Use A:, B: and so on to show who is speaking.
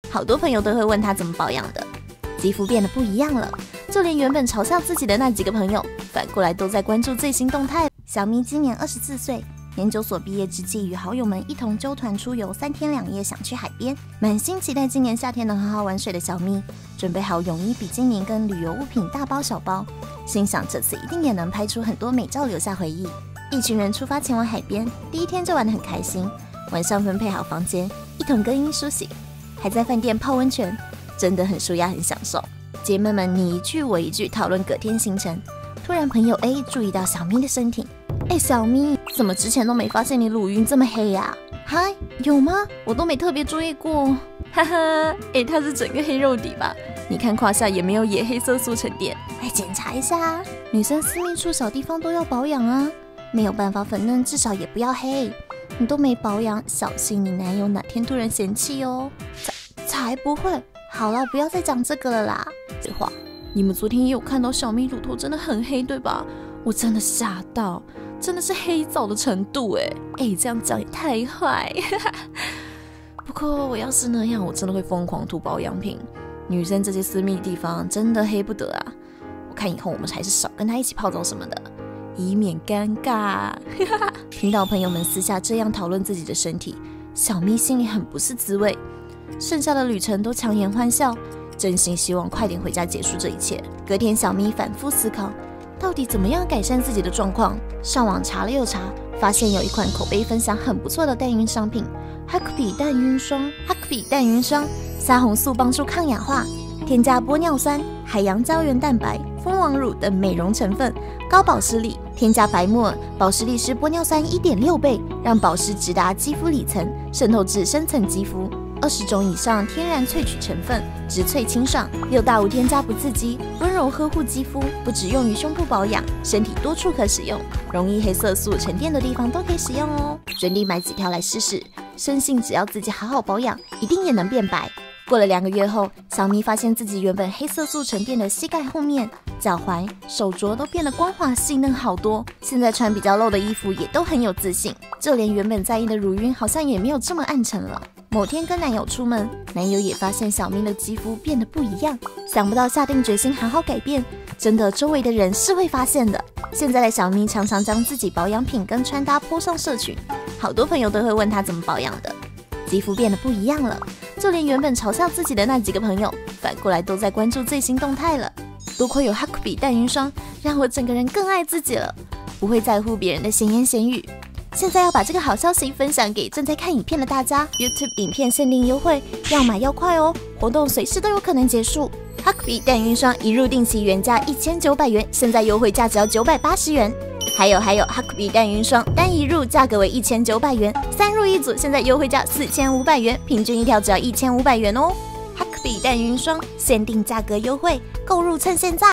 A: 好多朋友都会问她怎么保养的，肌肤变得不一样了，就连原本嘲笑自己的那几个朋友，反过来都在关注最新动态。小咪今年24岁，研究所毕业之际，与好友们一同揪团出游3天2夜，想去海边。满心期待今年夏天能好好玩水的小咪，准备好泳衣、比基尼跟旅游物品大包小包，心想这次一定也能拍出很多美照，留下回忆。一群人出发前往海边，第一天就玩得很开心，晚上分配好房间，一同更衣梳洗，还在饭店泡温泉，真的很舒压，很享受。姐妹们你一句我一句讨论隔天行程，突然朋友 A 注意到小咪的身体。小咪，怎么之前都没发现你乳晕这么黑呀？嗨，有吗？我都没特别注意过。哈哈，它是整个黑肉底吧？你看胯下也没有野黑色素沉淀，来检查一下啊。女生私密处小地方都要保养啊，没有办法粉嫩，至少也不要黑。你都没保养，小心你男友哪天突然嫌弃哦。才不会。好了，不要再讲这个了啦。这话，你们昨天也有看到小咪乳头真的很黑对吧？我真的吓到。真的是黑枣的程度这样讲也太坏。不过我要是那样，我真的会疯狂涂保养品。女生这些私密地方真的黑不得啊！我看以后我们还是少跟她一起泡澡什么的，以免尴尬。听到朋友们私下这样讨论自己的身体，小咪心里很不是滋味。剩下的旅程都强颜欢笑，真心希望快点回家结束这一切。隔天，小咪反复思考。到底怎么样改善自己的状况？上网查了又查，发现有一款口碑分享很不错的代孕商品——哈克比代孕霜。哈克比代孕霜，虾红素帮助抗氧化，添加玻尿酸、海洋胶原蛋白、蜂王乳等美容成分，高保湿力。添加白木耳，保湿力是玻尿酸1.6倍，让保湿直达肌肤里层，渗透至深层肌肤。20种以上天然萃取成分，植萃清爽，6大无添加不刺激，温柔呵护肌肤，不只用于胸部保养，身体多处可使用，容易黑色素沉淀的地方都可以使用哦。决定买几条来试试，深信只要自己好好保养，一定也能变白。过了2个月后，小咪发现自己原本黑色素沉淀的膝盖后面、脚踝、手镯都变得光滑细嫩好多，现在穿比较露的衣服也都很有自信，就连原本在意的乳晕好像也没有这么暗沉了。某天跟男友出门，男友也发现小咪的肌肤变得不一样，想不到下定决心好好改变，真的周围的人是会发现的。现在的小咪常常将自己保养品跟穿搭 po 上社群，好多朋友都会问她怎么保养的，肌肤变得不一样了，就连原本嘲笑自己的那几个朋友，反过来都在关注最新动态了。多亏有哈克比代孕霜，让我整个人更爱自己了，不会在乎别人的闲言闲语。现在要把这个好消息分享给正在看影片的大家 ，YouTube 影片限定优惠，要买要快哦，活动随时都有可能结束。哈克比代孕霜一入定期原价1900元，现在优惠价只要980元。还有哈克比代孕霜单一入价格为1900元，3入1组现在优惠价4500元，平均一条只要1500元哦。哈克比代孕霜限定价格优惠，购入趁现在。